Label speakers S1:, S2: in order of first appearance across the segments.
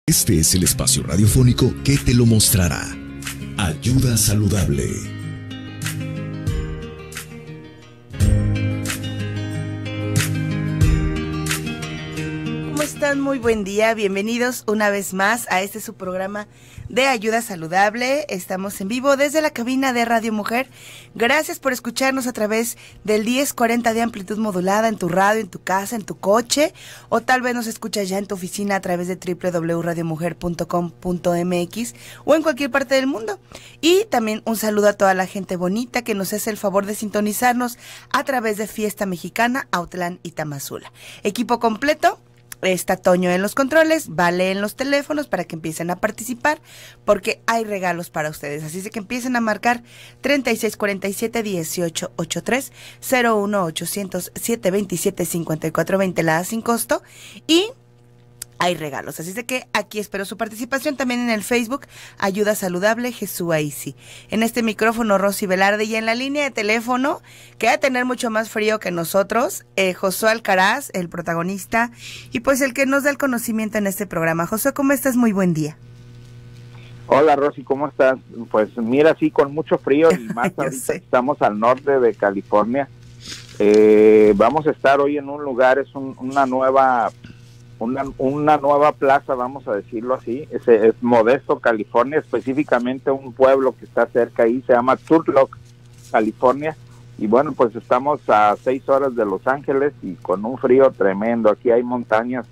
S1: Este es el espacio radiofónico que te lo mostrará. Ayuda Saludable.
S2: ¿Cómo están? Muy buen día. Bienvenidos una vez más a este su programa de Ayuda Saludable. Estamos en vivo desde la cabina de Radio Mujer. Gracias por escucharnos a través del 1040 de amplitud modulada en tu radio, en tu casa, en tu coche, o tal vez nos escuchas ya en tu oficina a través de www.radiomujer.com.mx o en cualquier parte del mundo. Y también un saludo a toda la gente bonita que nos hace el favor de sintonizarnos a través de Fiesta Mexicana, Autlán y Tamazula. Equipo completo. Está Toño en los controles, Vale en los teléfonos para que empiecen a participar, porque hay regalos para ustedes. Así es que empiecen a marcar 3647-1883, 01800-727-5420, la sin costo, y hay regalos. Así es de que aquí espero su participación también en el Facebook Ayuda Saludable Jesús Aisi. En este micrófono Rosy Velarde, y en la línea de teléfono, que va a tener mucho más frío que nosotros, Josué Alcaraz, el protagonista y pues el que nos da el conocimiento en este programa. Josué, ¿cómo estás? Muy buen día.
S3: Hola Rosy, ¿cómo estás? Pues mira, sí, con mucho frío y más ahorita estamos al norte de California. Vamos a estar hoy en un lugar, es una nueva plaza, vamos a decirlo así. Es Modesto, California, específicamente un pueblo que está cerca ahí, se llama Turlock, California. Y bueno, pues estamos a 6 horas de Los Ángeles y con un frío tremendo. Aquí hay montañas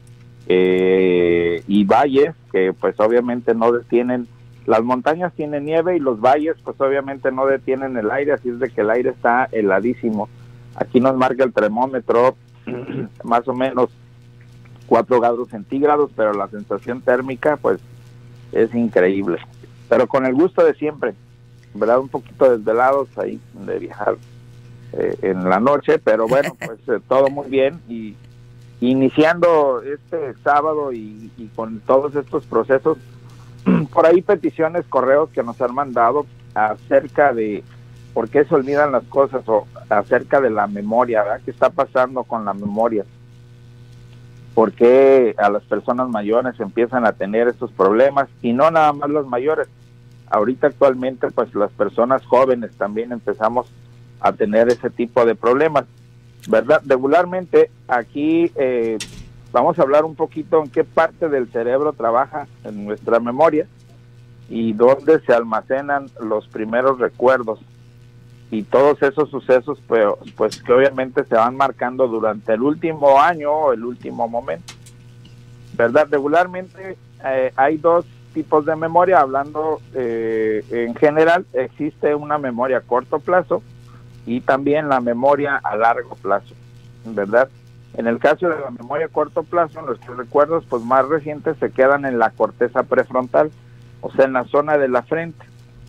S3: y valles que pues obviamente no detienen. Las montañas tienen nieve y los valles pues obviamente no detienen el aire, así es de que el aire está heladísimo. Aquí nos marca el termómetro más o menos 4 grados centígrados, pero la sensación térmica pues es increíble, pero con el gusto de siempre, ¿verdad? Un poquito desvelados ahí de viajar en la noche, pero bueno, pues todo muy bien, y iniciando este sábado y con todos estos procesos, por ahí peticiones, correos que nos han mandado acerca de por qué se olvidan las cosas, o acerca de la memoria, ¿verdad? ¿Qué está pasando con la memoria? ¿Por qué a las personas mayores empiezan a tener estos problemas? Y no nada más los mayores. Ahorita actualmente pues las personas jóvenes también empezamos a tener ese tipo de problemas, ¿verdad? Regularmente aquí vamos a hablar un poquito en qué parte del cerebro trabaja en nuestra memoria y dónde se almacenan los primeros recuerdos. Y todos esos sucesos, pues que obviamente se van marcando durante el último año o el último momento, ¿verdad? Regularmente hay dos tipos de memoria, hablando en general. Existe una memoria a corto plazo y también la memoria a largo plazo, ¿verdad? En el caso de la memoria a corto plazo, nuestros recuerdos pues más recientes se quedan en la corteza prefrontal, o sea, en la zona de la frente.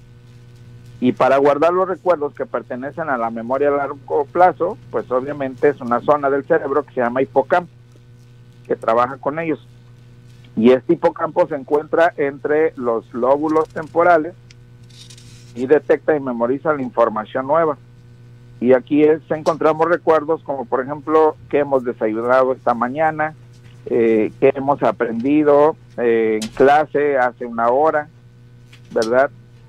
S3: Y para guardar los recuerdos que pertenecen a la memoria a largo plazo, pues obviamente es una zona del cerebro que se llama hipocampo, que trabaja con ellos. Y este hipocampo se encuentra entre los lóbulos temporales y detecta y memoriza la información nueva. Y aquí encontramos recuerdos como, por ejemplo, qué hemos desayunado esta mañana, qué hemos aprendido en clase hace una hora, ¿verdad?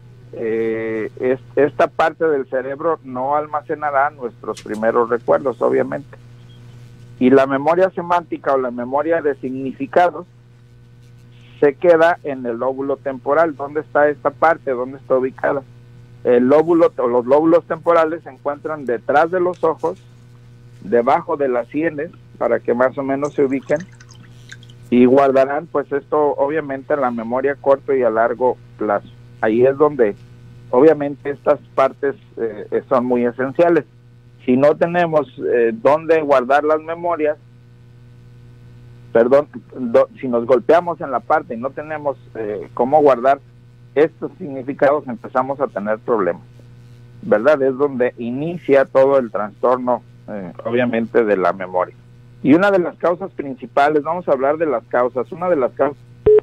S3: Esta parte del cerebro no almacenará nuestros primeros recuerdos, obviamente. Y la memoria semántica o la memoria de significados se queda en el lóbulo temporal. ¿Dónde está esta parte? ¿Dónde está ubicada? El lóbulo o los lóbulos temporales se encuentran detrás de los ojos, debajo de las sienes, para que más o menos se ubiquen, y guardarán pues esto obviamente en la memoria a corto y a largo plazo. Ahí es donde obviamente estas partes son muy esenciales. Si no tenemos dónde guardar las memorias, si nos golpeamos en la parte y no tenemos cómo guardar estos significados, empezamos a tener problemas, ¿verdad? Es donde inicia todo el trastorno, obviamente, de la memoria. Y una de las causas principales, vamos a hablar de las causas, una de las causas...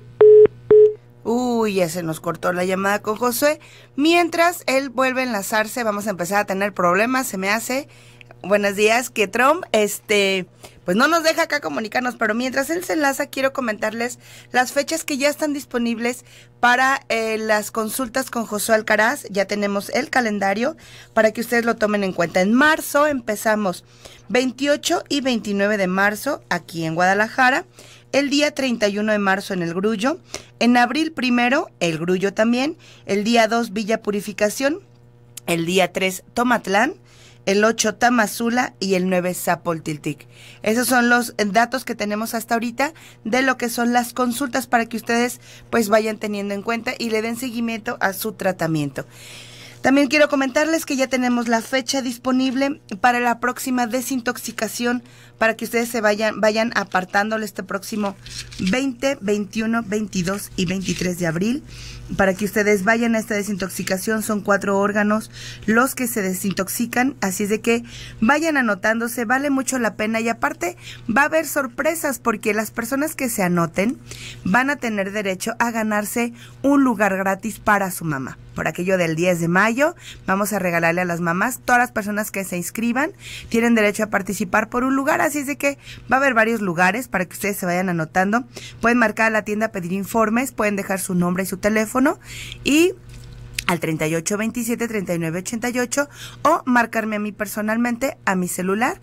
S2: Uy, ya se nos cortó la llamada con Josué. Mientras él vuelve a enlazarse, vamos a empezar a tener problemas, se me hace. Buenos días, que Trump, pues no nos deja acá comunicarnos, pero mientras él se enlaza, quiero comentarles las fechas que ya están disponibles para las consultas con Josué Alcaraz. Ya tenemos el calendario para que ustedes lo tomen en cuenta. En marzo empezamos 28 y 29 de marzo aquí en Guadalajara, el día 31 de marzo en El Grullo, en abril 1, El Grullo también, el día 2 Villa Purificación, el día 3 Tomatlán, el 8 Tamazula y el 9 Zapoltiltic. Esos son los datos que tenemos hasta ahorita de lo que son las consultas para que ustedes pues vayan teniendo en cuenta y le den seguimiento a su tratamiento. También quiero comentarles que ya tenemos la fecha disponible para la próxima desintoxicación para que ustedes se vayan apartándole este próximo 20, 21, 22 y 23 de abril. Para que ustedes vayan a esta desintoxicación, son 4 órganos los que se desintoxican, así es de que vayan anotándose, vale mucho la pena y aparte va a haber sorpresas porque las personas que se anoten van a tener derecho a ganarse un lugar gratis para su mamá. Por aquello del 10 de mayo vamos a regalarle a las mamás, todas las personas que se inscriban tienen derecho a participar por un lugar, así es de que va a haber varios lugares para que ustedes se vayan anotando. Pueden marcar a la tienda, pedir informes, pueden dejar su nombre y su teléfono y al 3827-3988 o marcarme a mí personalmente a mi celular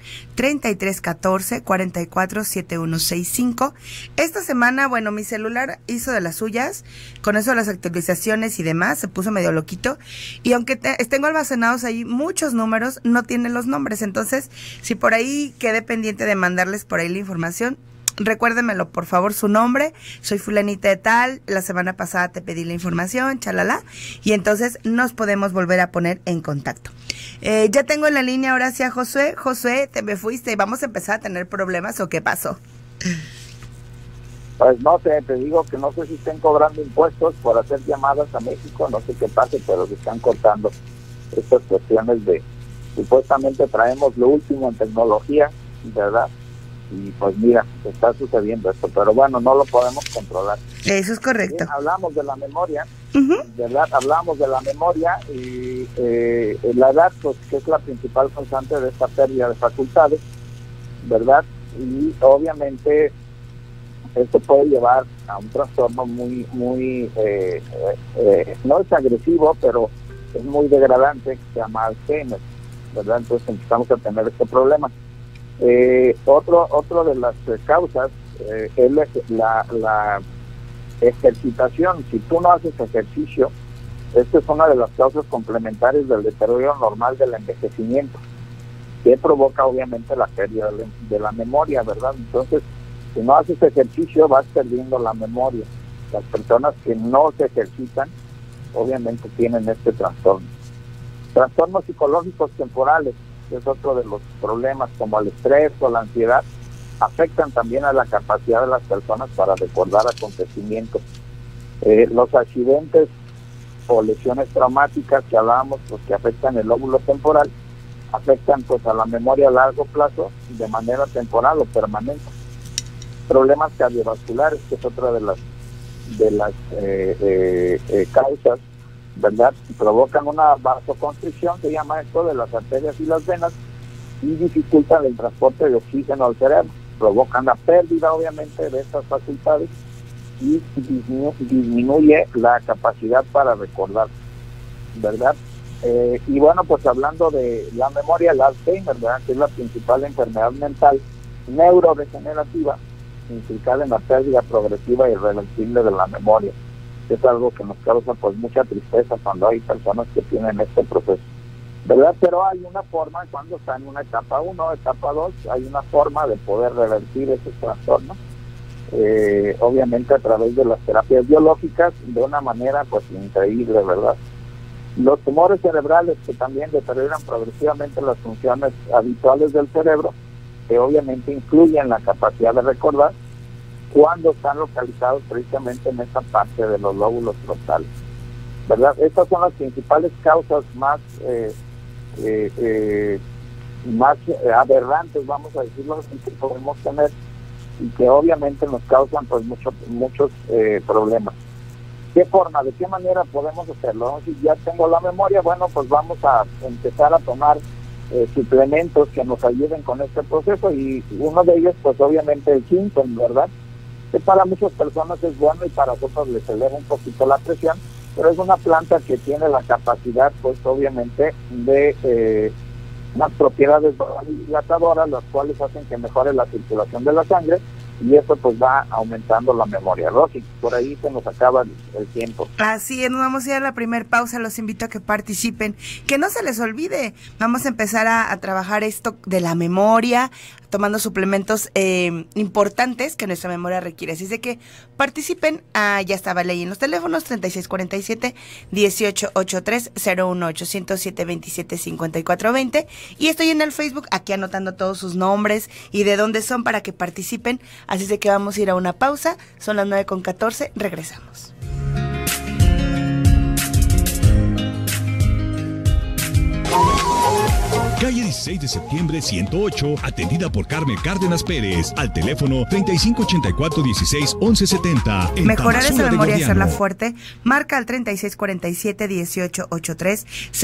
S2: 3314-447165. Esta semana, bueno, mi celular hizo de las suyas, con eso de las actualizaciones y demás, se puso medio loquito y aunque tengo almacenados ahí muchos números, no tiene los nombres, entonces si por ahí quedé pendiente de mandarles por ahí la información, recuérdemelo, por favor, su nombre. Soy fulanita de tal, la semana pasada te pedí la información, chalala, y entonces nos podemos volver a poner en contacto. Ya tengo en la línea ahora sí a Josué. Josué, te me fuiste y vamos a empezar a tener problemas, ¿o qué pasó?
S3: Pues no sé, te digo que no sé si estén cobrando impuestos por hacer llamadas a México, no sé qué pase, pero se están cortando estas cuestiones de, supuestamente traemos lo último en tecnología, ¿verdad? Y pues mira, está sucediendo esto, pero bueno, no lo podemos controlar.
S2: Eso es correcto.
S3: Bien, hablamos de la memoria,
S2: Uh-huh.
S3: hablamos de la memoria y la edad, pues que es la principal causante de esta pérdida de facultades, ¿verdad? Y obviamente esto puede llevar a un trastorno muy, no es agresivo, pero es muy degradante, que se llama Alzheimer, ¿verdad? Entonces empezamos a tener este problema. Otro de las causas es la ejercitación. Si tú no haces ejercicio, esta es una de las causas complementarias del deterioro normal del envejecimiento, que provoca obviamente la pérdida de la memoria, ¿verdad? Entonces, si no haces ejercicio, vas perdiendo la memoria. Las personas que no se ejercitan, obviamente tienen este trastorno. Trastornos psicológicos temporales, que es otro de los problemas, como el estrés o la ansiedad, afectan también a la capacidad de las personas para recordar acontecimientos. Los accidentes o lesiones traumáticas que hablábamos, pues que afectan el lóbulo temporal, afectan pues a la memoria a largo plazo de manera temporal o permanente. Problemas cardiovasculares, que es otra de las causas, ¿verdad? Provocan una vasoconstricción, se llama esto, de las arterias y las venas, y dificultan el transporte de oxígeno al cerebro. Provocan la pérdida, obviamente, de estas facultades y disminuye la capacidad para recordar, ¿verdad? Y bueno, pues hablando de la memoria, el Alzheimer, ¿verdad?, que es la principal enfermedad mental neurodegenerativa, implicada en la pérdida progresiva y irreversible de la memoria. Es algo que nos causa pues mucha tristeza cuando hay personas que tienen este proceso, ¿verdad? Pero hay una forma, cuando está en una etapa 1, etapa 2, hay una forma de poder revertir ese trastorno, obviamente a través de las terapias biológicas, de una manera pues increíble, ¿verdad? Los tumores cerebrales, que también deterioran progresivamente las funciones habituales del cerebro, que obviamente incluyen la capacidad de recordar, cuando están localizados precisamente en esa parte de los lóbulos frontales, ¿verdad? Estas son las principales causas más aberrantes, vamos a decirlo así, que podemos tener y que obviamente nos causan pues muchos problemas. ¿Qué forma, de qué manera podemos hacerlo? Si ya tengo la memoria, bueno, pues vamos a empezar a tomar suplementos que nos ayuden con este proceso, y uno de ellos pues obviamente el ginseng, ¿verdad? Que para muchas personas es bueno y para otros les eleva un poquito la presión, pero es una planta que tiene la capacidad pues obviamente de unas propiedades dilatadoras, las cuales hacen que mejore la circulación de la sangre, y eso pues va aumentando la memoria. Rosy, por ahí se nos acaba el tiempo.
S2: Así es, nos vamos a ir a la primer pausa, los invito a que participen, que no se les olvide, vamos a empezar a trabajar esto de la memoria, tomando suplementos importantes que nuestra memoria requiere, así es de que participen. Ya estaba ley en los teléfonos 3647-1883, 01800-727-5420, y estoy en el Facebook aquí anotando todos sus nombres y de dónde son para que participen. Así es de que vamos a ir a una pausa, son las 9:14, regresamos.
S1: Calle 16 de septiembre 108, atendida por Carmen Cárdenas Pérez, al teléfono 3584-161170.
S2: Mejorar esa memoria y hacerla fuerte, marca al 3647-1883,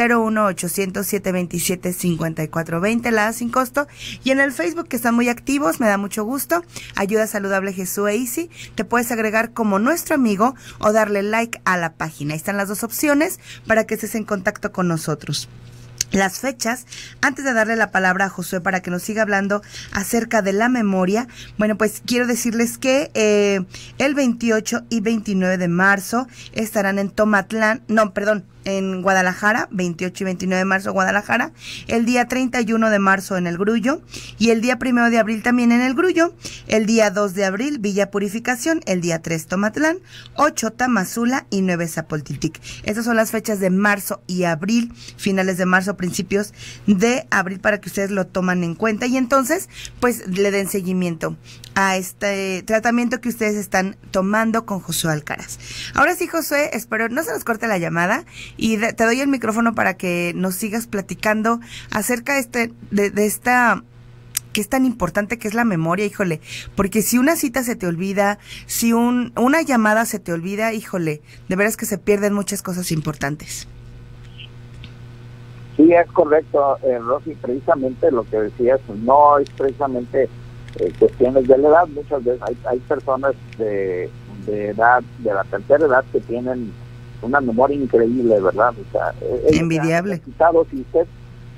S2: 01800-727-5420, la sin costo, y en el Facebook, que están muy activos, me da mucho gusto, Ayuda Saludable Jesús Easy, te puedes agregar como nuestro amigo o darle like a la página. Ahí están las dos opciones para que estés en contacto con nosotros. Las fechas, antes de darle la palabra a Josué para que nos siga hablando acerca de la memoria, bueno, pues quiero decirles que el 28 y 29 de marzo estarán en en Guadalajara, 28 y 29 de marzo Guadalajara, el día 31 de marzo en El Grullo, y el día 1 de abril también en El Grullo, el día 2 de abril Villa Purificación, el día 3 Tomatlán, 8 Tamazula y 9 Zapoltitic. Estas son las fechas de marzo y abril, finales de marzo, principios de abril, para que ustedes lo toman en cuenta y entonces pues le den seguimiento a este tratamiento que ustedes están tomando con Josué Alcaraz. Ahora sí, Josué, espero no se nos corte la llamada y te doy el micrófono para que nos sigas platicando acerca de esta que es tan importante, que es la memoria, híjole, porque si una cita se te olvida, si una llamada se te olvida, híjole, de veras que se pierden muchas cosas importantes.
S3: Sí, es correcto, Rosy, precisamente lo que decías, no es precisamente cuestiones de la edad. Muchas veces hay personas de edad, de la tercera edad, que tienen una memoria increíble, ¿verdad? O sea,
S2: envidiable.
S3: Si usted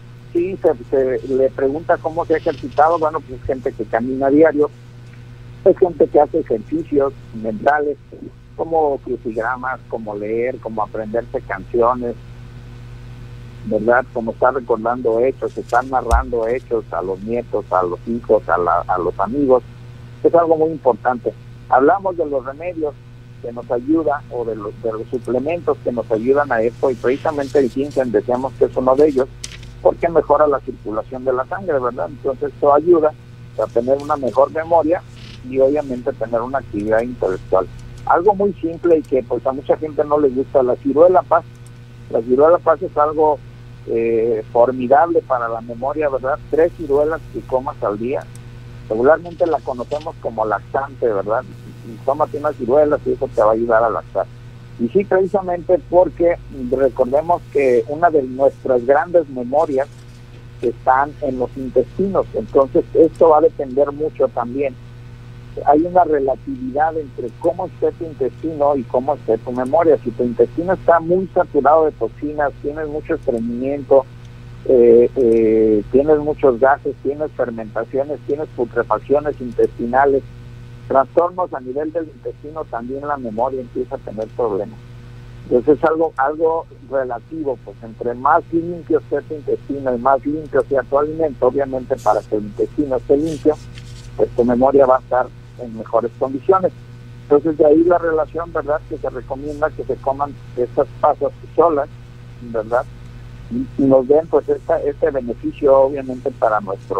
S3: se le pregunta cómo se ha ejercitado, bueno, pues es gente que camina a diario, es gente que hace ejercicios mentales, como crucigramas, como leer, como aprenderse canciones, ¿verdad? Como estar recordando hechos, estar narrando hechos a los nietos, a los hijos, a los amigos. Es algo muy importante. Hablamos de los remedios que nos ayuda, o de los suplementos que nos ayudan a esto, y precisamente el ginseng decíamos que es uno de ellos, porque mejora la circulación de la sangre, ¿verdad? Entonces esto ayuda a tener una mejor memoria y obviamente tener una actividad intelectual. Algo muy simple y que pues a mucha gente no le gusta, la ciruela paz. La ciruela paz es algo formidable para la memoria, ¿verdad? 3 ciruelas que comas al día. Regularmente la conocemos como laxante, ¿verdad? Y tómate unas ciruelas y eso te va a ayudar a lactar. Y sí, precisamente porque recordemos que una de nuestras grandes memorias están en los intestinos, entonces esto va a depender mucho también. Hay una relatividad entre cómo esté tu intestino y cómo esté tu memoria. Si tu intestino está muy saturado de toxinas, tienes mucho estreñimiento, tienes muchos gases, tienes fermentaciones, tienes putrefacciones intestinales, trastornos a nivel del intestino, también la memoria empieza a tener problemas. Entonces es algo relativo, pues entre más limpio esté tu intestino y más limpio sea tu alimento, obviamente para que el intestino esté limpio, pues tu memoria va a estar en mejores condiciones. Entonces de ahí la relación, ¿verdad?, que se recomienda que se coman estas pasas solas, ¿verdad?, y nos den pues este beneficio obviamente para nuestro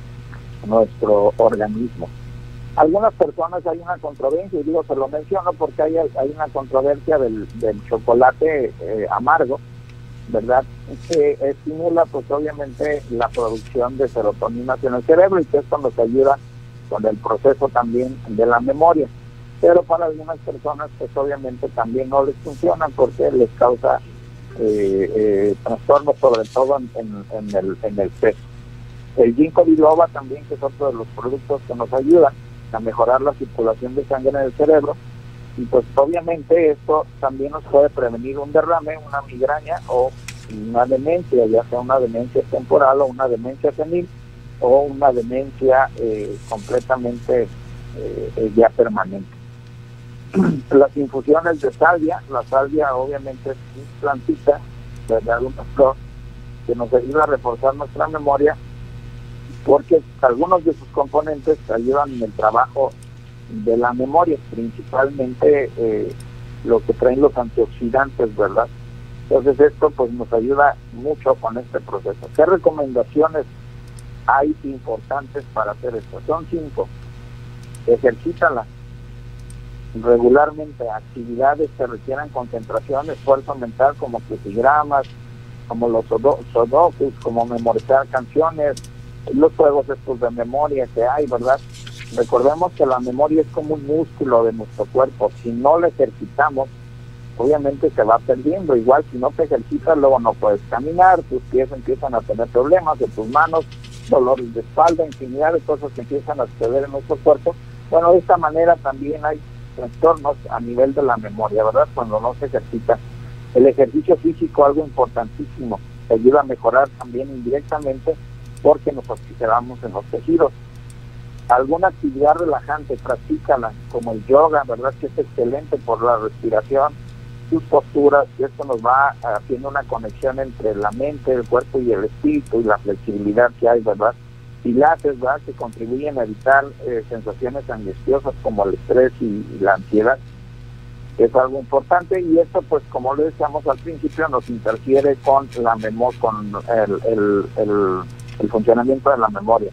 S3: organismo. Algunas personas, hay una controversia, y digo, se lo menciono porque hay una controversia del chocolate amargo, ¿verdad?, que estimula pues obviamente la producción de serotonina en el cerebro, y que esto nos ayuda con el proceso también de la memoria. Pero para algunas personas pues obviamente también no les funciona porque les causa trastornos, sobre todo en el peso. El ginkgo biloba también, que es otro de los productos que nos ayudan a mejorar la circulación de sangre en el cerebro, y pues obviamente esto también nos puede prevenir un derrame, una migraña o una demencia, ya sea una demencia temporal o una demencia senil o una demencia completamente ya permanente. Las infusiones de salvia, la salvia obviamente es una plantita, ¿verdad? Una flor que nos ayuda a reforzar nuestra memoria, porque algunos de sus componentes ayudan en el trabajo de la memoria, principalmente lo que traen los antioxidantes, ¿verdad? Entonces esto pues nos ayuda mucho con este proceso. ¿Qué recomendaciones hay importantes para hacer esto? Son 5. Ejercítala regularmente, actividades que requieran concentración, esfuerzo mental, como crucigramas, como los sudokus, como memorizar canciones, los juegos estos de memoria que hay, ¿verdad? Recordemos que la memoria es como un músculo de nuestro cuerpo. Si no la ejercitamos, obviamente se va perdiendo. Igual, si no te ejercitas, luego no puedes caminar, tus pies empiezan a tener problemas, de tus manos, dolores de espalda, infinidad de cosas que empiezan a suceder en nuestro cuerpo. Bueno, de esta manera también hay trastornos a nivel de la memoria, ¿verdad? Cuando no se ejercita. El ejercicio físico, algo importantísimo, te ayuda a mejorar también indirectamente, porque nos oxigenamos en los tejidos. Alguna actividad relajante, practícala, como el yoga, ¿verdad? Que es excelente por la respiración, sus posturas, y esto nos va haciendo una conexión entre la mente, el cuerpo y el espíritu, y la flexibilidad que hay, ¿verdad? Pilates, ¿verdad? Que contribuyen a evitar sensaciones angustiosas como el estrés y la ansiedad. Es algo importante, y esto, pues, como le decíamos al principio, nos interfiere con la memoria, con el funcionamiento de la memoria.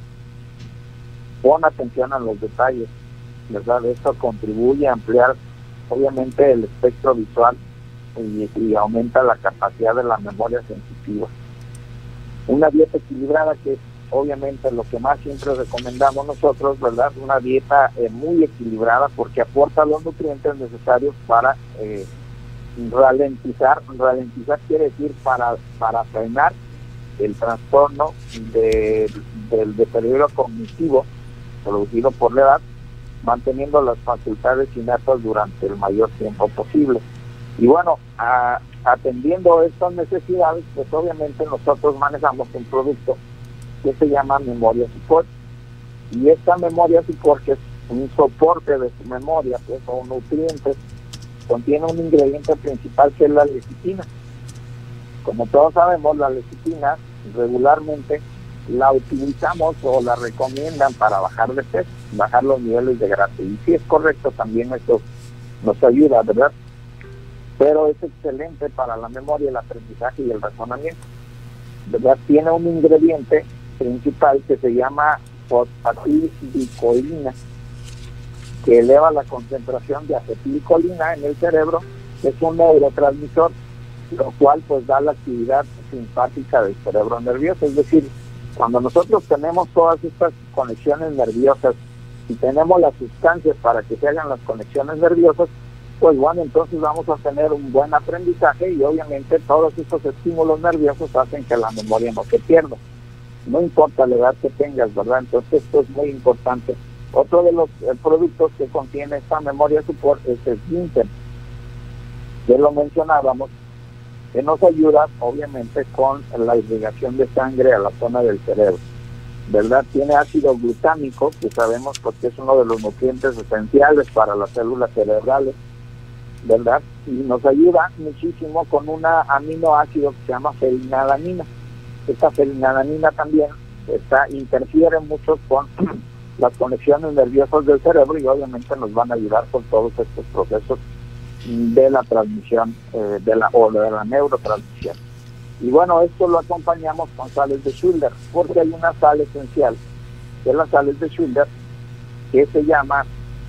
S3: Pon atención a los detalles, ¿verdad? Esto contribuye a ampliar, obviamente, el espectro visual y aumenta la capacidad de la memoria sensitiva. Una dieta equilibrada, que es obviamente lo que más siempre recomendamos nosotros, ¿verdad? Una dieta muy equilibrada, porque aporta los nutrientes necesarios para ralentizar. Ralentizar quiere decir para frenar el trastorno del deterioro cognitivo producido por la edad, manteniendo las facultades innatas durante el mayor tiempo posible. Y bueno, atendiendo estas necesidades, pues obviamente nosotros manejamos un producto que se llama Memoria Support. Y esta Memoria Support, que es un soporte de su memoria, pues son nutrientes, contiene un ingrediente principal, que es la lecitina. Como todos sabemos, la lecitina regularmente la utilizamos o la recomiendan para bajar de peso, bajar los niveles de grasa, y sí es correcto, también esto nos ayuda, ¿verdad? Pero es excelente para la memoria, el aprendizaje y el razonamiento, ¿verdad? Tiene un ingrediente principal que se llama fosfatidilcolina, que eleva la concentración de acetilcolina en el cerebro, que es un neurotransmisor, lo cual pues da la actividad simpática del cerebro nervioso. Es decir, cuando nosotros tenemos todas estas conexiones nerviosas y tenemos las sustancias para que se hagan las conexiones nerviosas, pues bueno, entonces vamos a tener un buen aprendizaje, y obviamente todos estos estímulos nerviosos hacen que la memoria no se pierda, no importa la edad que tengas, ¿verdad? Entonces esto es muy importante. Otro de los productos que contiene esta Memoria Support es el ginkgo, que lo mencionábamos, que nos ayuda obviamente con la irrigación de sangre a la zona del cerebro, ¿verdad? Tiene ácido glutámico, que sabemos porque es uno de los nutrientes esenciales para las células cerebrales, ¿verdad? Y nos ayuda muchísimo con una aminoácido que se llama fenilalanina. Esta fenilalanina también interfiere mucho con las conexiones nerviosas del cerebro, y obviamente nos van a ayudar con todos estos procesos de la transmisión de la neurotransmisión. Y bueno, esto lo acompañamos con sales de Schiller, porque hay una sal esencial de las sales de Schiller que se llama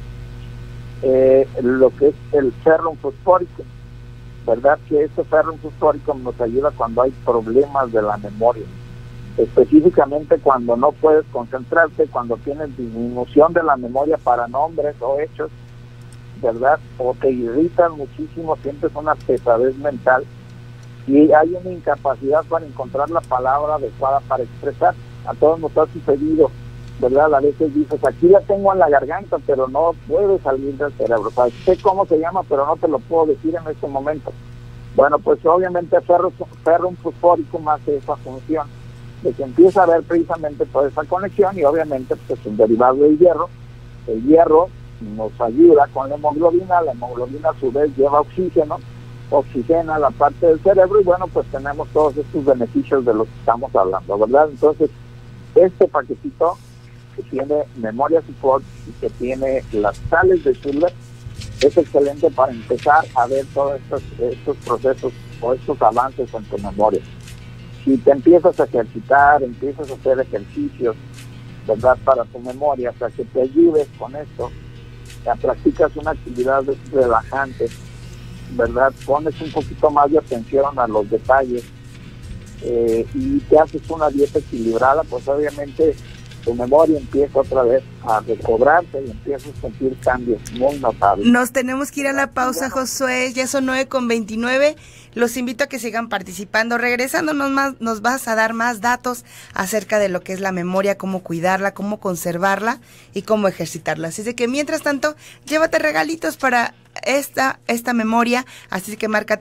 S3: lo que es el ferrum fosfórico, ¿verdad? Que este ferrum fosfórico nos ayuda cuando hay problemas de la memoria, específicamente cuando no puedes concentrarte, cuando tienes disminución de la memoria para nombres o hechos, ¿verdad? O te irritas muchísimo, sientes una pesadez mental. y hay una incapacidad para encontrar la palabra adecuada para expresar. A todos nos ha sucedido, ¿verdad? A veces dices, aquí la tengo en la garganta, pero no puede salir del cerebro. O sea, sé cómo se llama, pero no te lo puedo decir en este momento. Bueno, pues obviamente ferrum fosforicum hace esa función, de que empieza a haber precisamente toda esa conexión, y obviamente pues es un derivado del hierro. El hierro nos ayuda con la hemoglobina a su vez lleva oxígeno, oxigena la parte del cerebro, y bueno, pues tenemos todos estos beneficios de los que estamos hablando, ¿verdad? Entonces, este paquetito que tiene memoria support y que tiene las sales de Schuller es excelente para empezar a ver todos estos procesos o estos avances en tu memoria. Si te empiezas a ejercitar, empiezas a hacer ejercicios, ¿verdad?, para tu memoria, para que te ayudes con esto, ya practicas una actividad relajante, ¿verdad?, pones un poquito más de atención a los detalles y te haces una dieta equilibrada, pues obviamente tu memoria empieza otra vez a recobrarse y empiezas a sentir cambios muy notables.
S2: Nos tenemos que ir a la pausa, Josué, ya son 9:29. Los invito a que sigan participando. Regresando nos vas a dar más datos acerca de lo que es la memoria, cómo cuidarla, cómo conservarla y cómo ejercitarla. Así de que mientras tanto, llévate regalitos para esta memoria. Así que marca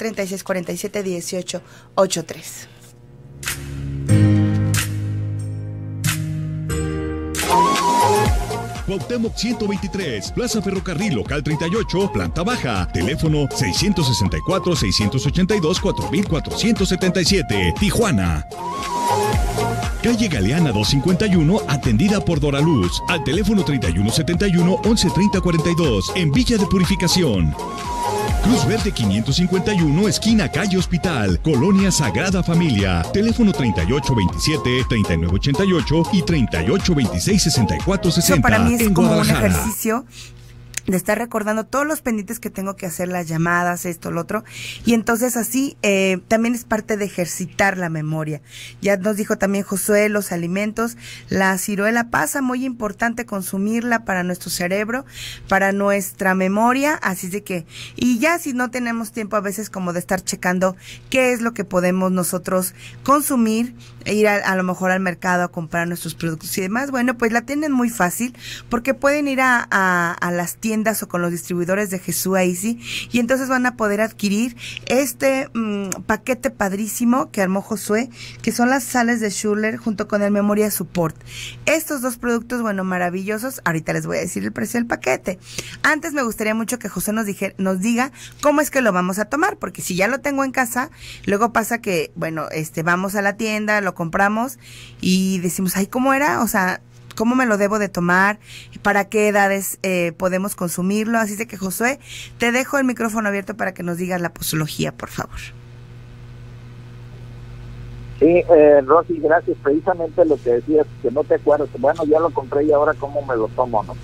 S2: 3647-1883.
S1: Cuauhtémoc 123, Plaza Ferrocarril Local 38, planta baja, teléfono 664-682-4477, Tijuana. Calle Galeana 251, atendida por Dora Luz, al teléfono 3171-113042, en Villa de Purificación. Cruz Verde 551, esquina Calle Hospital, Colonia Sagrada Familia, teléfono 3827-3988 y 3826-6460.
S2: Eso para mí es como un ejercicio de estar recordando todos los pendientes que tengo que hacer, las llamadas, esto, lo otro, y entonces así también es parte de ejercitar la memoria. Ya nos dijo también Josué, los alimentos, la ciruela pasa, muy importante consumirla para nuestro cerebro, para nuestra memoria, así de que, y ya si no tenemos tiempo a veces como de estar checando qué es lo que podemos nosotros consumir, ir a lo mejor al mercado a comprar nuestros productos y demás, bueno, pues la tienen muy fácil, porque pueden ir a las tiendas o con los distribuidores de Jesús Easy, y entonces van a poder adquirir este paquete padrísimo que armó Josué, que son las sales de Schuller junto con el Memoria Support. Estos dos productos, bueno, maravillosos. Ahorita les voy a decir el precio del paquete. Antes me gustaría mucho que José nos diga cómo es que lo vamos a tomar, porque si ya lo tengo en casa, luego pasa que, bueno, vamos a la tienda, lo compramos y decimos, ay, ¿cómo era? O sea, ¿cómo me lo debo de tomar? ¿Para qué edades podemos consumirlo? Así de que, Josué, te dejo el micrófono abierto para que nos digas la posología, por favor.
S3: Sí, Rosy, gracias. Precisamente lo que decías, que no te acuerdas. Bueno, ya lo compré y ahora ¿cómo me lo tomo, no?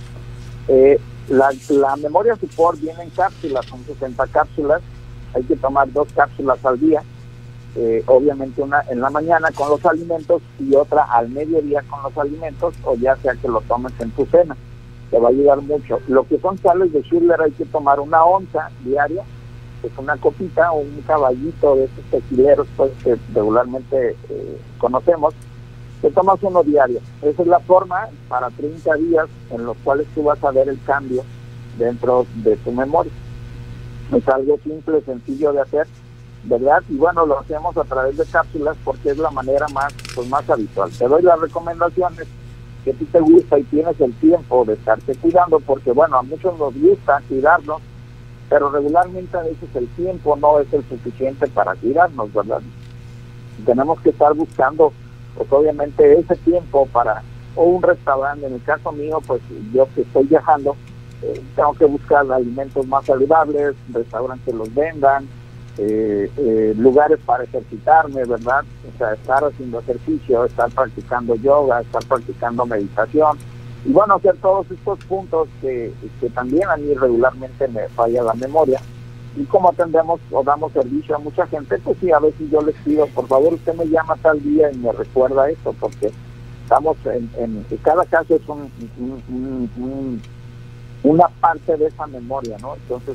S3: La Memoria Support viene en cápsulas, son 60 cápsulas. Hay que tomar 2 cápsulas al día. Obviamente una en la mañana con los alimentos y otra al mediodía con los alimentos, o ya sea que lo tomes en tu cena, te va a ayudar mucho. Lo que son sales de Schuller hay que tomar 1 onza diaria, que es una copita o un caballito de esos tequileros pues, que regularmente conocemos, te tomas 1 diario. Esa es la forma para 30 días en los cuales tú vas a ver el cambio dentro de tu memoria. Es algo simple, sencillo de hacer, ¿verdad? Y bueno, lo hacemos a través de cápsulas porque es la manera más habitual. Te doy las recomendaciones que a ti te gusta y tienes el tiempo de estarte cuidando, porque bueno, a muchos nos gusta cuidarnos, pero regularmente a veces el tiempo no es el suficiente para cuidarnos, ¿verdad? Tenemos que estar buscando, pues obviamente ese tiempo para, o un restaurante, en el caso mío, pues yo que estoy viajando, tengo que buscar alimentos más saludables, restaurantes que los vendan, lugares para ejercitarme, ¿verdad? O sea, estar haciendo ejercicio, estar practicando yoga, estar practicando meditación, y bueno, hacer todos estos puntos que también a mí regularmente me falla la memoria. Y como atendemos o damos servicio a mucha gente, pues sí, a veces yo les pido, por favor, usted me llama tal día y me recuerda esto, porque estamos en cada caso es una parte de esa memoria, ¿no? Entonces,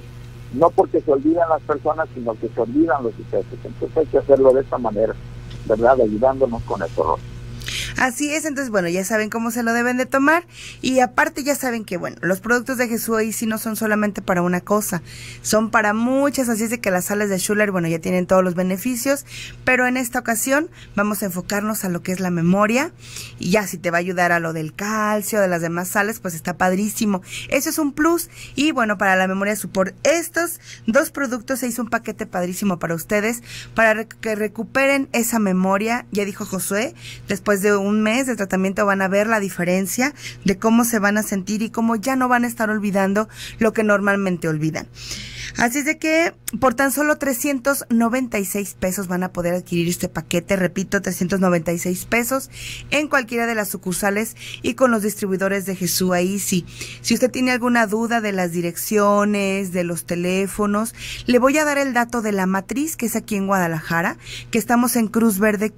S3: no porque se olvidan las personas, sino que se olvidan los sucesos. Entonces hay que hacerlo de esta manera, ¿verdad? Ayudándonos con eso, Rosy.
S2: Así es, entonces, bueno, ya saben cómo se lo deben de tomar y aparte ya saben que, bueno, los productos de Jesús ahí sí no son solamente para una cosa, son para muchas, así es de que las sales de Schuller, bueno, ya tienen todos los beneficios, pero en esta ocasión vamos a enfocarnos a lo que es la memoria y ya si te va a ayudar a lo del calcio, de las demás sales, pues está padrísimo. Eso es un plus y, bueno, para la memoria support, estos dos productos se hizo un paquete padrísimo para ustedes, para que recuperen esa memoria, ya dijo Josué, después de un mes de tratamiento van a ver la diferencia de cómo se van a sentir y cómo ya no van a estar olvidando lo que normalmente olvidan. Así es de que por tan solo 396 pesos van a poder adquirir este paquete, repito, 396 pesos en cualquiera de las sucursales y con los distribuidores de Jesús Easy. Si usted tiene alguna duda de las direcciones, de los teléfonos, le voy a dar el dato de la matriz, que es aquí en Guadalajara, que estamos en Cruz Verde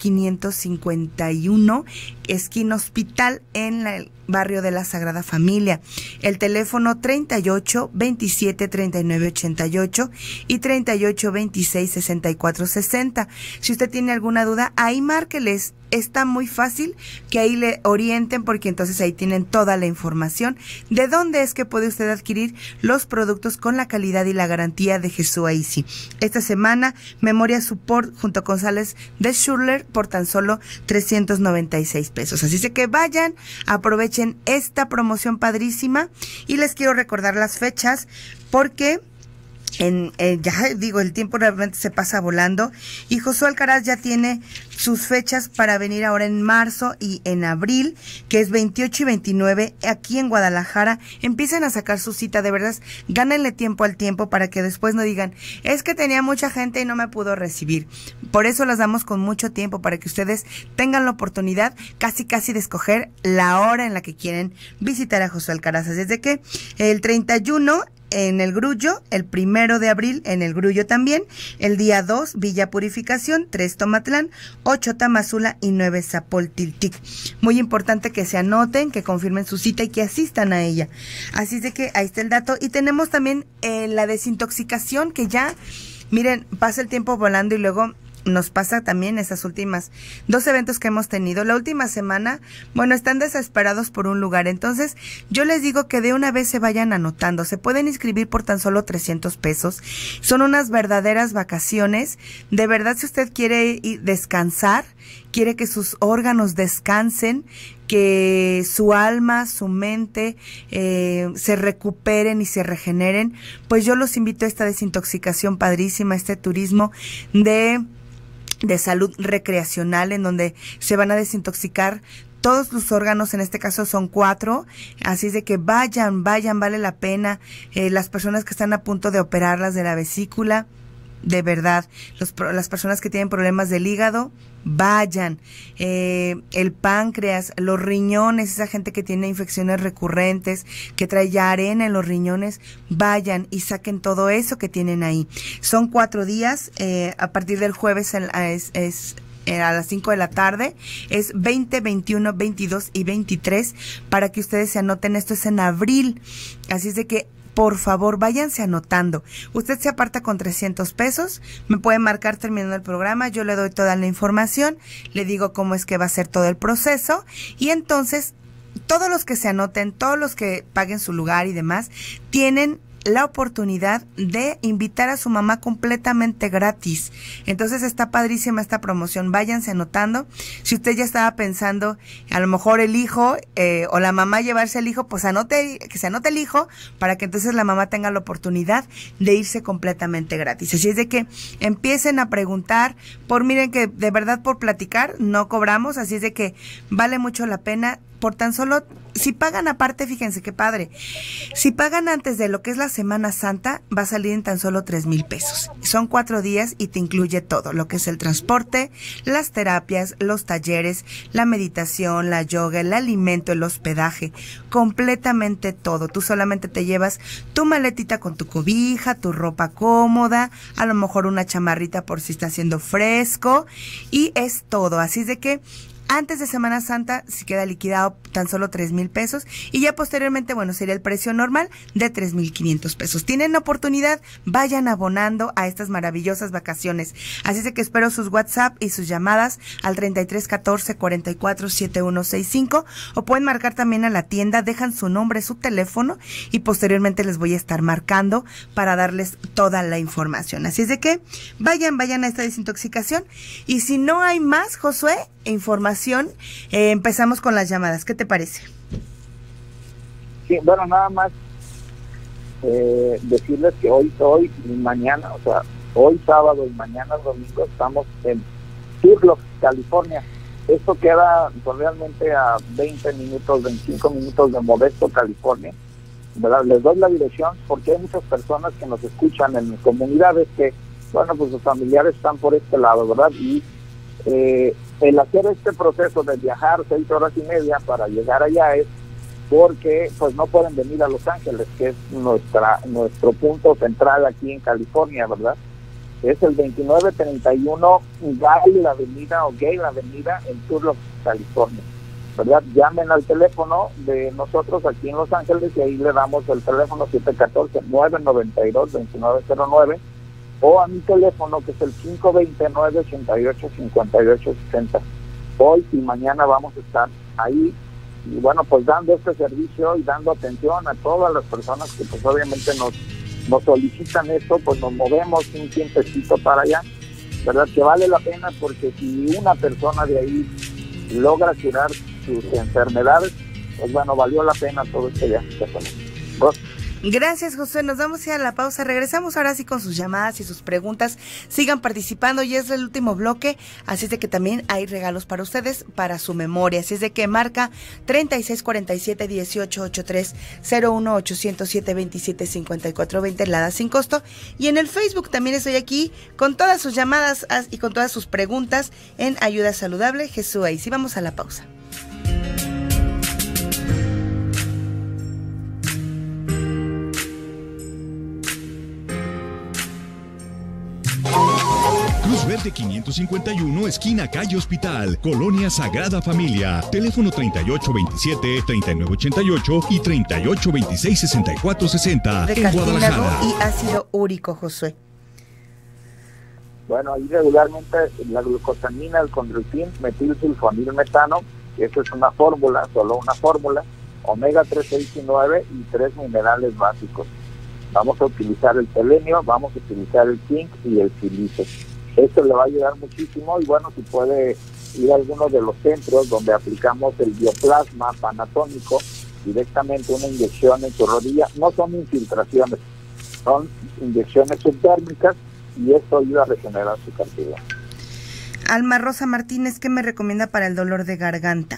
S2: 551, esquina Hospital, en el barrio de la Sagrada Familia. El teléfono 38 27 39 88 y 38 26 64 60. Si usted tiene alguna duda, ahí márqueles. Está muy fácil que ahí le orienten porque entonces ahí tienen toda la información de dónde es que puede usted adquirir los productos con la calidad y la garantía de Jesús Easy. Esta semana, Memoria Support junto con sales de Schuller por tan solo 396 pesos. Así que vayan, aprovechen esta promoción padrísima y les quiero recordar las fechas porque ya digo, el tiempo realmente se pasa volando y Josué Alcaraz ya tiene sus fechas para venir ahora en marzo y en abril, que es 28 y 29 aquí en Guadalajara. Empiecen a sacar su cita, de verdad, gánenle tiempo al tiempo para que después no digan, es que tenía mucha gente y no me pudo recibir. Por eso las damos con mucho tiempo, para que ustedes tengan la oportunidad casi de escoger la hora en la que quieren visitar a Josué Alcaraz. Desde que el 31 en el Grullo, el 1 de abril en el Grullo también, el día 2 Villa Purificación, 3 Tomatlán, 8 Tamazula y 9 Zapoltiltic. Muy importante que se anoten, que confirmen su cita y que asistan a ella. Así es de que ahí está el dato. Y tenemos también la desintoxicación, que ya, miren, pasa el tiempo volando y luego nos pasa también esas últimas 2 eventos que hemos tenido. La última semana, bueno, están desesperados por un lugar. Entonces, yo les digo que de una vez se vayan anotando. Se pueden inscribir por tan solo 300 pesos. Son unas verdaderas vacaciones. De verdad, si usted quiere descansar, quiere que sus órganos descansen, que su alma, su mente se recuperen y se regeneren, pues yo los invito a esta desintoxicación padrísima, este turismo de salud recreacional, en donde se van a desintoxicar todos los órganos. En este caso son 4, así es de que vayan, vale la pena. Las personas que están a punto de operarlas de la vesícula, de verdad, las personas que tienen problemas del hígado, vayan. El páncreas, los riñones, esa gente que tiene infecciones recurrentes, que trae ya arena en los riñones, vayan y saquen todo eso que tienen ahí. Son 4 días, a partir del jueves a las 5 de la tarde, es 20, 21, 22 y 23, para que ustedes se anoten. Esto es en abril, así es de que por favor, váyanse anotando. Usted se aparta con 300 pesos, me puede marcar terminando el programa, yo le doy toda la información, le digo cómo es que va a ser todo el proceso y entonces todos los que se anoten, todos los que paguen su lugar y demás, tienen la oportunidad de invitar a su mamá completamente gratis. Entonces está padrísima esta promoción, váyanse anotando. Si usted ya estaba pensando a lo mejor el hijo o la mamá llevarse al hijo, pues que se anote el hijo, para que entonces la mamá tenga la oportunidad de irse completamente gratis. Así es de que empiecen a preguntar, miren que de verdad por platicar no cobramos, así es de que vale mucho la pena. Por tan solo, si pagan aparte, fíjense qué padre, si pagan antes de lo que es la Semana Santa, va a salir en tan solo 3,000 pesos. Son 4 días y te incluye todo, lo que es el transporte, las terapias, los talleres, la meditación, la yoga, el alimento, el hospedaje, completamente todo. Tú solamente te llevas tu maletita con tu cobija, tu ropa cómoda, a lo mejor una chamarrita por si está haciendo fresco, y es todo. Así es de que Antes de Semana Santa si queda liquidado tan solo 3,000 pesos y ya posteriormente, bueno, sería el precio normal de 3,500 pesos. Tienen oportunidad, vayan abonando a estas maravillosas vacaciones. Así es que espero sus WhatsApp y sus llamadas al 33 14 44 7165 o pueden marcar también a la tienda, dejan su nombre, su teléfono y posteriormente les voy a estar marcando para darles toda la información. Así es de que vayan a esta desintoxicación y si no hay más, Josué, información, empezamos con las llamadas. ¿Qué te parece?
S3: Sí, bueno, nada más decirles que hoy y mañana, o sea, hoy sábado y mañana domingo estamos en Turlock, California. Esto queda pues, realmente a 20 minutos, 25 minutos de Modesto, California, ¿verdad? Les doy la dirección porque hay muchas personas que nos escuchan en comunidades que, bueno, pues sus familiares están por este lado, ¿verdad? Y el hacer este proceso de viajar 6 horas y media para llegar allá es porque pues no pueden venir a Los Ángeles, que es nuestro punto central aquí en California, ¿verdad? Es el 2931 Gay Avenida en Turlock, California, ¿verdad? Llamen al teléfono de nosotros aquí en Los Ángeles y ahí le damos el teléfono 714-992-2909 o a mi teléfono que es el 520-988-5860. Hoy y mañana vamos a estar ahí y bueno, pues dando este servicio y dando atención a todas las personas que pues obviamente nos solicitan esto, pues nos movemos un tiempecito para allá, ¿verdad? Que vale la pena porque si una persona de ahí logra curar sus enfermedades, pues bueno, valió la pena todo este viaje que hacemos.
S2: Gracias, José. Nos vamos a ir a la pausa. Regresamos ahora sí con sus llamadas y sus preguntas. Sigan participando. Ya es el último bloque. Así es de que también hay regalos para ustedes, para su memoria. Así es de que marca 3647-1883 01807-275420 Lada sin costo. Y en el Facebook también estoy aquí con todas sus llamadas y con todas sus preguntas en Ayuda Saludable Jesús Aisi. Vamos a la pausa.
S1: Cruz Verde 551, esquina Calle Hospital, Colonia Sagrada Familia. Teléfono 3827-3988 y 3826-6460 en Guadalajara.
S2: Y ácido úrico, Josué.
S3: Bueno, ahí regularmente la glucosamina, el condroitin, metilsulfonilmetano, que eso es una fórmula, solo una fórmula, omega 3, 6 y 9 y 3 minerales básicos. Vamos a utilizar el selenio, vamos a utilizar el zinc y el silicio. Esto le va a ayudar muchísimo y bueno, si puede ir a alguno de los centros donde aplicamos el bioplasma panatónico, directamente una inyección en su rodilla, no son infiltraciones, son inyecciones subtérmicas y esto ayuda a regenerar su cartílago.
S2: Alma Rosa Martínez, ¿qué me recomienda para el dolor de garganta?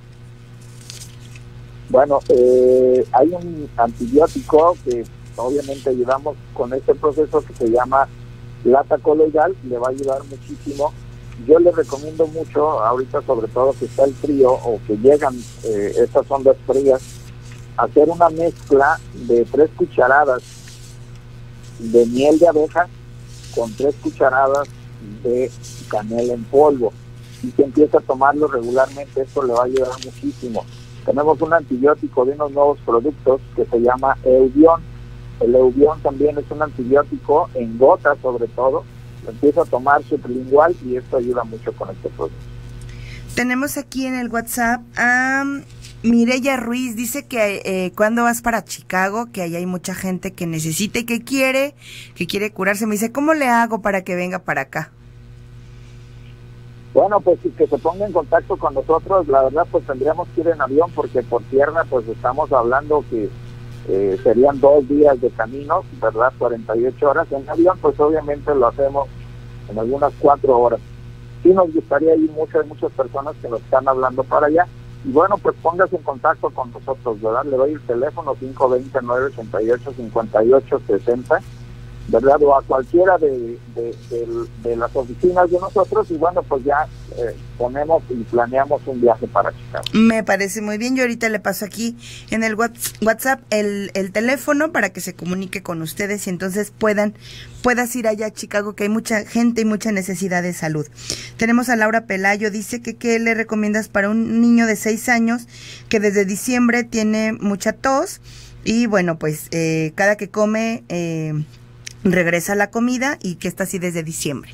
S3: Bueno, hay un antibiótico que obviamente ayudamos con este proceso que se llama plata coloidal, le va a ayudar muchísimo. Yo le recomiendo mucho, ahorita sobre todo que está el frío o que llegan estas ondas frías, hacer una mezcla de 3 cucharadas de miel de abeja con 3 cucharadas de canela en polvo y que empiece a tomarlo regularmente. Esto le va a ayudar muchísimo. Tenemos un antibiótico de unos nuevos productos que se llama Eubion. El Eubion también es un antibiótico en gotas, sobre todo. Lo empieza a tomar sublingual y esto ayuda mucho con este proceso.
S2: Tenemos aquí en el WhatsApp a Mireya Ruiz. Dice que cuando vas para Chicago, que ahí hay mucha gente que necesita y que quiere curarse. Me dice, ¿cómo le hago para que venga para acá?
S3: Bueno, pues que se ponga en contacto con nosotros. La verdad, pues tendríamos que ir en avión porque por tierra, pues estamos hablando que serían 2 días de camino, ¿verdad? 48 horas. En avión, pues obviamente lo hacemos en algunas 4 horas. Sí nos gustaría ir mucho, hay muchas personas que nos están hablando para allá. Y bueno, pues póngase en contacto con nosotros, ¿verdad? Le doy el teléfono 520-988-5860 ¿verdad? O a cualquiera de las oficinas de nosotros, y bueno, pues ya ponemos y planeamos un viaje para Chicago.
S2: Me parece muy bien. Yo ahorita le paso aquí en el WhatsApp el teléfono para que se comunique con ustedes y entonces puedas ir allá a Chicago, que hay mucha gente y mucha necesidad de salud. Tenemos a Laura Pelayo, dice que ¿qué le recomiendas para un niño de 6 años que desde diciembre tiene mucha tos? Y bueno, pues cada que come regresa la comida y que está así desde diciembre.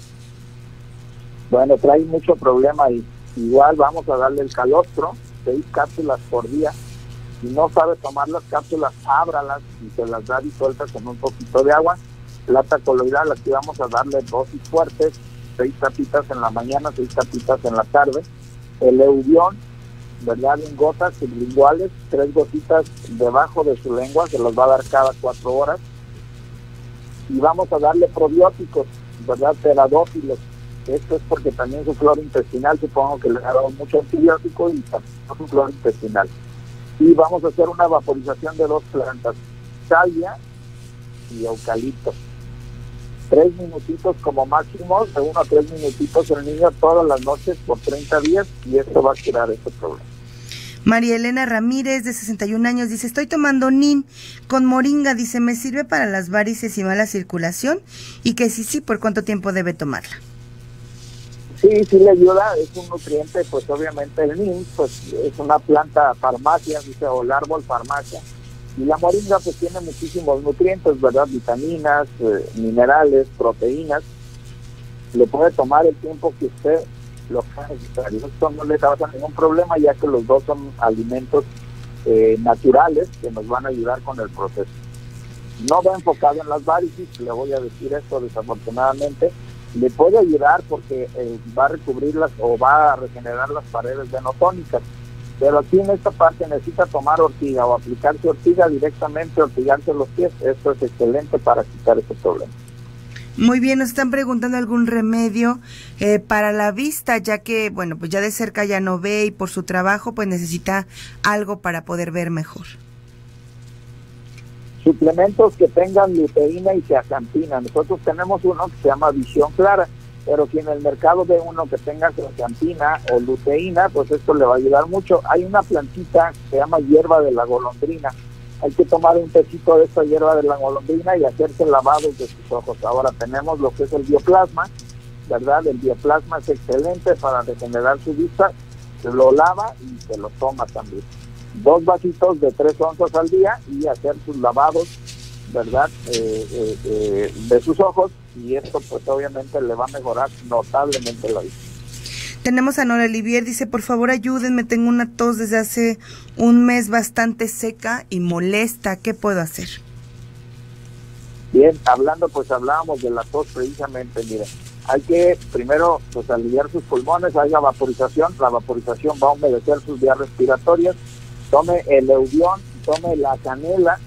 S3: Bueno, trae mucho problema y igual vamos a darle el calostro, 6 cápsulas por día. Si no sabe tomar las cápsulas, ábralas y se las da disueltas con un poquito de agua. Plata coloidal, aquí vamos a darle dosis fuertes, 6 tapitas en la mañana, 6 tapitas en la tarde. El Eubión, ¿verdad? En gotas sublinguales, 3 gotitas debajo de su lengua, se las va a dar cada 4 horas. Y vamos a darle probióticos, ¿verdad? Teradófilos. Esto es porque también su flora intestinal, supongo que le ha dado mucho antibiótico y también su flora intestinal. Y vamos a hacer una vaporización de 2 plantas, salvia y eucalipto. 3 minutitos como máximo, de 1 a 3 minutitos el niño todas las noches por 30 días y esto va a curar este problema.
S2: María Elena Ramírez, de 61 años, dice, estoy tomando NIN con moringa, dice, ¿me sirve para las varices y mala circulación? Y que sí, ¿por cuánto tiempo debe tomarla?
S3: Sí le ayuda, es un nutriente, pues obviamente el NIN, pues es una planta farmacia, dice, o el árbol farmacia, y la moringa pues tiene muchísimos nutrientes, ¿verdad? Vitaminas, minerales, proteínas. Le puede tomar el tiempo que usted lo sea necesario. Esto no le causa ningún problema, ya que los dos son alimentos naturales que nos van a ayudar con el proceso. No va enfocado en las varices, le voy a decir esto desafortunadamente. Le puede ayudar porque va a recubrirlas o va a regenerar las paredes venotónicas. Pero aquí en esta parte necesita tomar ortiga o aplicarse ortiga directamente, ortigarse los pies. Esto es excelente para quitar ese problema.
S2: Muy bien, nos están preguntando algún remedio para la vista, ya que, bueno, pues ya de cerca ya no ve y por su trabajo pues necesita algo para poder ver mejor.
S3: Suplementos que tengan luteína y zeaxantina. Nosotros tenemos uno que se llama Visión Clara, pero si en el mercado ve uno que tenga zeaxantina o luteína, pues esto le va a ayudar mucho. Hay una plantita que se llama hierba de la golondrina. Hay que tomar un tecito de esta hierba de la golondrina y hacerse lavados de sus ojos. Ahora tenemos lo que es el bioplasma, ¿verdad? El bioplasma es excelente para regenerar su vista. Se lo lava y se lo toma también. 2 vasitos de 3 onzas al día y hacer sus lavados, ¿verdad? De sus ojos, y esto pues obviamente le va a mejorar notablemente la vista.
S2: Tenemos a Nora Olivier, dice, por favor ayúdenme, tengo una tos desde hace un mes bastante seca y molesta, ¿qué puedo hacer?
S3: Bien, hablábamos de la tos precisamente, mire, hay que primero pues aliviar sus pulmones, haga vaporización, la vaporización va a humedecer sus vías respiratorias, tome el Eubión, tome la canela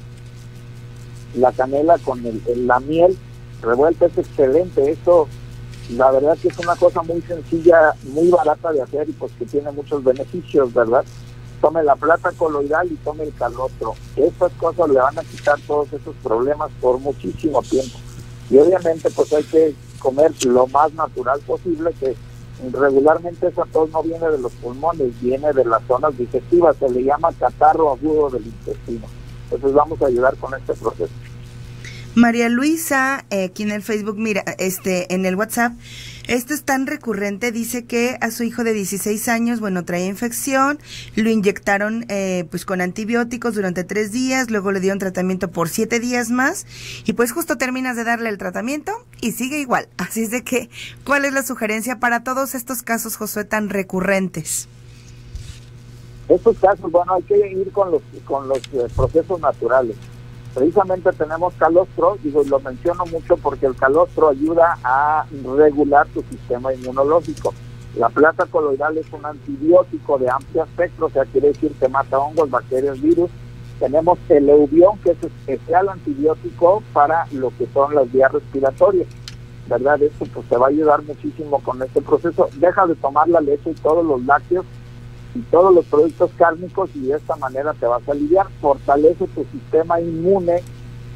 S3: con la miel revuelta, es excelente. Esto la verdad que es una cosa muy sencilla, muy barata de hacer y pues que tiene muchos beneficios, ¿verdad? Tome la plata coloidal y tome el calostro. Estas cosas le van a quitar todos esos problemas por muchísimo tiempo. Y obviamente pues hay que comer lo más natural posible, que regularmente esa tos no viene de los pulmones, viene de las zonas digestivas, se le llama catarro agudo del intestino. Entonces vamos a ayudar con este proceso.
S2: María Luisa, aquí en el Facebook, mira, en el WhatsApp, esto es tan recurrente, dice que a su hijo de 16 años, bueno, traía infección, lo inyectaron pues con antibióticos durante 3 días, luego le dieron tratamiento por 7 días más, y pues justo terminas de darle el tratamiento y sigue igual. Así es de que, ¿cuál es la sugerencia para todos estos casos, Josué, tan recurrentes?
S3: Estos casos, bueno, hay que ir con los procesos naturales. Precisamente tenemos calostro, y lo menciono mucho porque el calostro ayuda a regular tu sistema inmunológico. La plata coloidal es un antibiótico de amplio espectro, o sea, quiere decir que mata hongos, bacterias, virus. Tenemos el Eubión, que es especial antibiótico para lo que son las vías respiratorias, ¿verdad? Esto pues te va a ayudar muchísimo con este proceso. Deja de tomar la leche y todos los lácteos y todos los productos cárnicos y de esta manera te vas a aliviar. Fortalece tu sistema inmune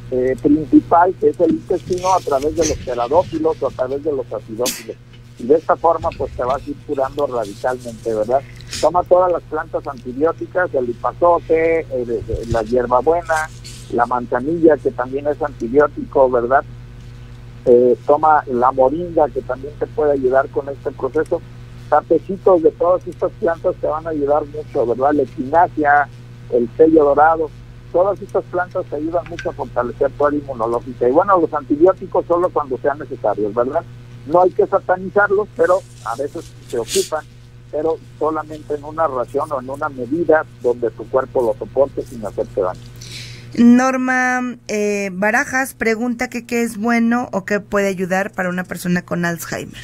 S3: principal, que es el intestino, a través de los teradófilos o a través de los acidófilos. Y de esta forma, pues te vas a ir curando radicalmente, ¿verdad? Toma todas las plantas antibióticas, el lipazote, la hierbabuena, la manzanilla, que también es antibiótico, ¿verdad? Toma la moringa, que también te puede ayudar con este proceso. Tapecitos de todas estas plantas te van a ayudar mucho, ¿verdad? La equinacia, el sello dorado, todas estas plantas te ayudan mucho a fortalecer tu área inmunológica. Y bueno, los antibióticos solo cuando sean necesarios, ¿verdad? No hay que satanizarlos, pero a veces se ocupan, pero solamente en una ración o en una medida donde tu cuerpo lo soporte sin hacerte daño.
S2: Norma Barajas pregunta que qué es bueno o qué puede ayudar para una persona con Alzheimer.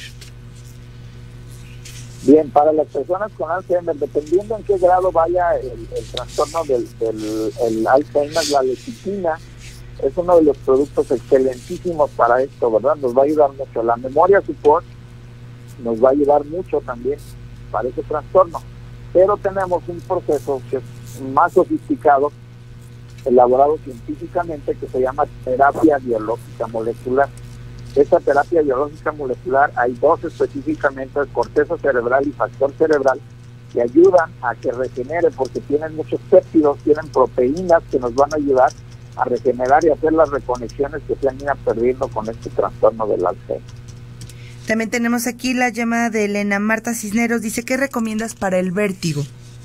S3: Bien, para las personas con Alzheimer, dependiendo en qué grado vaya el trastorno del Alzheimer, la lecitina es uno de los productos excelentísimos para esto, ¿verdad? Nos va a ayudar mucho. La memoria support nos va a ayudar mucho también para ese trastorno. Pero tenemos un proceso que es más sofisticado, elaborado científicamente, que se llama terapia biológica molecular. Esta terapia biológica molecular, hay dos específicamente, corteza cerebral y factor cerebral, que ayudan a que regenere, porque tienen muchos péptidos, tienen proteínas que nos van a ayudar a regenerar y hacer las reconexiones que se han ido perdiendo con este trastorno del Alzheimer.
S2: También tenemos aquí la llamada de Elena Marta Cisneros, dice, ¿qué recomiendas para el vértigo?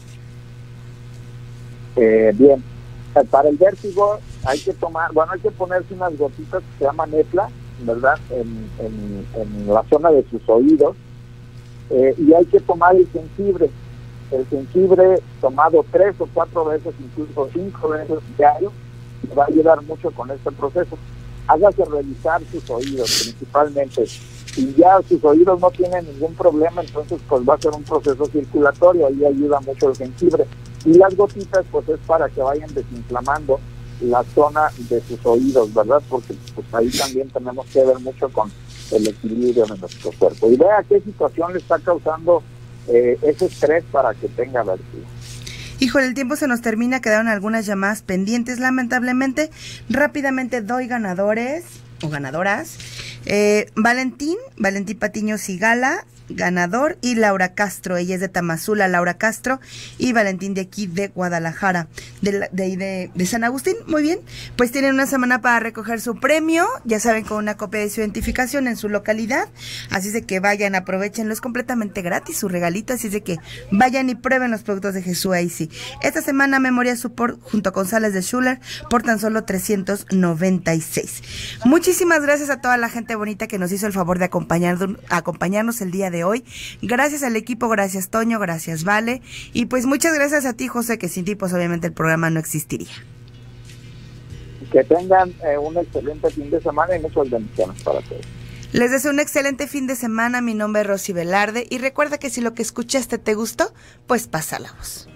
S3: Bien, para el vértigo hay que hay que ponerse unas gotitas que se llaman Epla, ¿verdad? En la zona de sus oídos, y hay que tomar el jengibre. El jengibre tomado 3 o 4 veces, incluso 5 veces diario, va a ayudar mucho con este proceso. Hágase revisar sus oídos principalmente. Si ya sus oídos no tienen ningún problema, entonces pues va a ser un proceso circulatorio, ahí ayuda mucho el jengibre. Y las gotitas pues es para que vayan desinflamando la zona de sus oídos, ¿verdad? Porque pues ahí también tenemos que ver mucho con el equilibrio de nuestro cuerpo. Y vea qué situación le está causando ese estrés para que tenga vértigo.
S2: Híjole, el tiempo se nos termina, quedaron algunas llamadas pendientes, lamentablemente. Rápidamente doy ganadores o ganadoras. Valentín Patiño Sigala, ganador, y Laura Castro, ella es de Tamazula, Laura Castro, y Valentín de aquí de Guadalajara, de San Agustín. Muy bien, pues tienen una semana para recoger su premio, ya saben, con una copia de su identificación en su localidad, así es de que vayan, aprovechenlo, es completamente gratis su regalito, así es de que vayan y prueben los productos de Jesús Aisi. Esta semana Memoria Support junto con Sales de Schuller por tan solo 396. Muchísimas gracias a toda la gente bonita que nos hizo el favor de acompañarnos el día de hoy. Gracias al equipo, gracias Toño, gracias Vale, y pues muchas gracias a ti, José, que sin ti pues obviamente el programa no existiría.
S3: Que tengan un excelente fin de semana y muchas bendiciones para todos.
S2: Les deseo un excelente fin de semana. Mi nombre es Rosy Velarde y recuerda que si lo que escuchaste te gustó, pues pasa la voz.